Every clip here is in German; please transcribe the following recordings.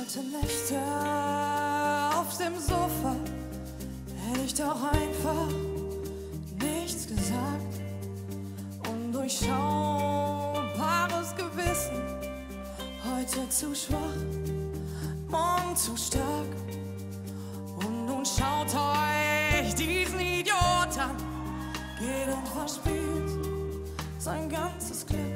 Kalte Nächte auf dem Sofa, hätte ich doch einfach nichts gesagt. Undurchschaubares Gewissen, heute zu schwach, morgen zu stark. Und nun schaut euch diesen Idiot an, geht und verspielt sein ganzes Glück,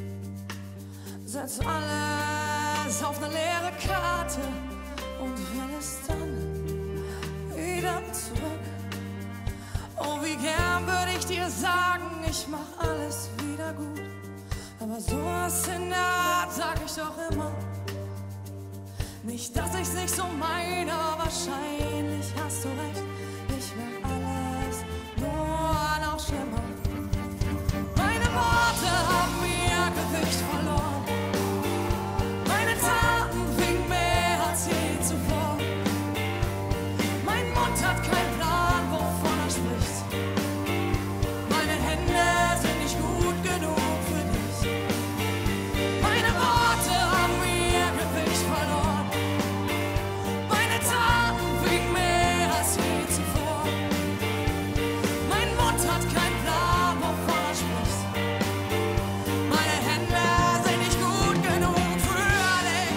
setzt alles auf eine leere Karte und will es dann wieder zurück. Oh, wie gern würde ich dir sagen, ich mach alles wieder gut, aber sowas in der Art sag ich doch immer. Nicht, dass ich's nicht so meine, wahrscheinlich hast du recht. Ich mach alles nur noch schlimmer. Meine Worte haben ihr Gewicht verloren. Meine Taten wiegen mehr als je zuvor. Mein Mund hat keinen Plan, wovon er spricht. Meine Hände sind nicht gut genug für dich. Meine Worte haben ihr Gewicht verloren. Meine Taten wiegen mehr als je zuvor. Mein Mund hat keinen Plan, wovon er spricht. Meine Hände sind nicht gut genug für dich.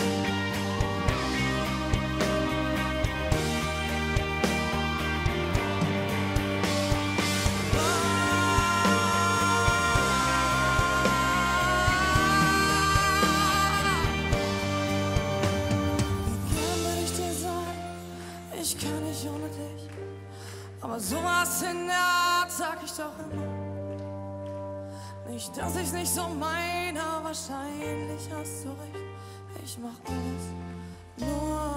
Wie gern würde ich dir sagen, ich kann nicht ohne dich. Aber sowas in der Art sag ich doch immer. Nicht, dass ich's nicht so meine, wahrscheinlich hast du recht. Ich mach alles nur